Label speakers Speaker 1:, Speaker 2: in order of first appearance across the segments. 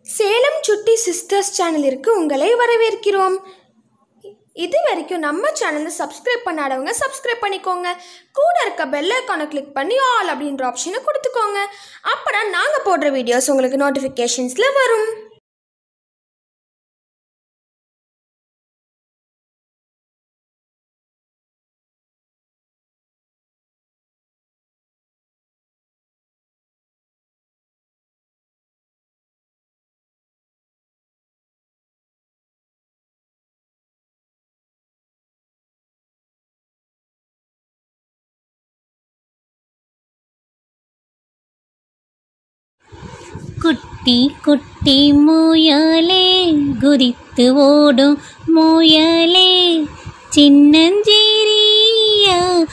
Speaker 1: சேலம் சுட்டி சிஸ்டர்ஸ் சேனலிற்கு உங்களை வரவேற்கிறோம். இது வரைக்கும் நம்ம சேனலை சப்ஸ்கிரைப் பண்ணாதவங்க சப்ஸ்கிரைப் பண்ணிக்கோங்க. கூட இருக்க பெல் ஐகானை கிளிக் பண்ணி ஆல் அப்படின்ற ஆப்ஷனை கொடுத்துக்கோங்க. அப்பதான் நாங்கள் போடுற வீடியோஸ் உங்களுக்கு நோட்டிஃபிகேஷன்ஸில் வரும்.
Speaker 2: குட்டி குட்டி முயலே குதித்து ஓடும் முயலே சின்னஞ்சிறிய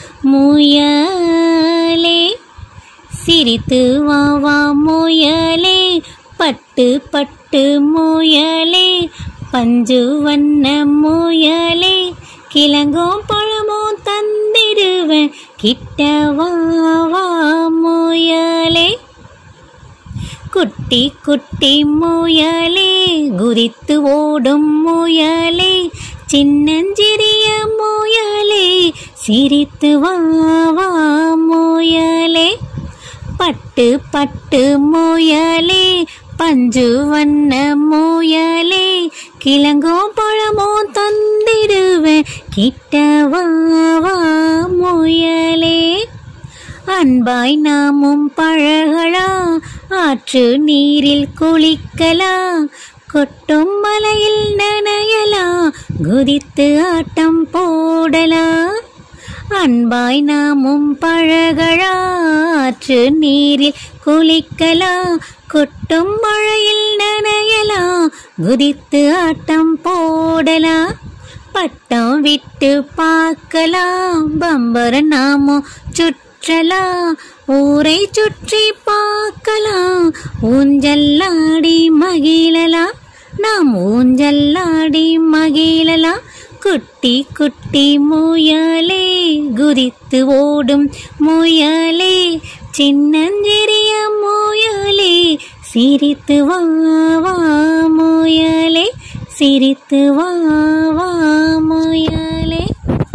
Speaker 2: முயலே சிரித்து வா வா முயலே பட்டு பட்டு முயலே பஞ்சு வண்ண முயலே கிழங்கும் பழமும் தந்திடுவேன் கிட்ட வா வா முயலே. குட்டி குட்டி முயலே குதித்து ஓடும் முயலே சின்னஞ்சிறிய முயலே சிரித்து வா வா முயலே. பட்டு பட்டு முயலே பஞ்சு வண்ண முயலே கிழங்கும் பழமும் தந்திடுவேன் கிட்ட வா வா முயலே. அன்பாய் நாமும் பழகலாம் ஆற்று நீரில் குளிக்கலாம் கொட்டும் மலையில் நனையலாம் குதித்து ஆட்டம் போடலாம். அன்பாய் நாமும் பழகலாம் ஆற்று நீரில் குளிக்கலாம் கொட்டும் மழையில் நனையலாம் குதித்து ஆட்டம் போடலாம். பட்டம் விட்டு பார்க்கலாம் பம்பர நாமும் சுற்றலாம் ஊரை சுற்றி பார்க்கலாம் ஊஞ்சல்லாடி மகிழலாம் நாம் ஊஞ்சல்லாடி மகிழலாம். குட்டி குட்டி முயலே குதித்து ஓடும் முயலே சின்னஞ்சிறிய முயலே சிரித்து வா வா முயலே சிரித்து வா வா முயலே.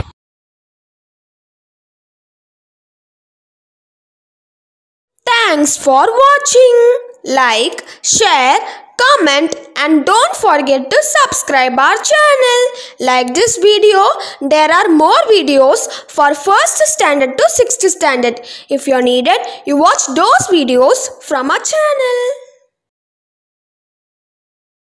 Speaker 1: Thanks for watching. Like, share, comment and don't forget to subscribe our channel. Like this video, there are more videos for 1st standard to 6th standard. If you are needed, you watch those videos from our channel.